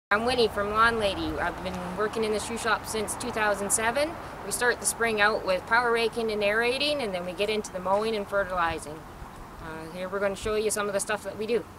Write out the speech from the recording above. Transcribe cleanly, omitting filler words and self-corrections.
I'm Winnie from Lawn Lady. I've been working in the shoe shop since 2007. We start the spring out with power raking and aerating, and then we get into the mowing and fertilizing. Here we're going to show you some of the stuff that we do.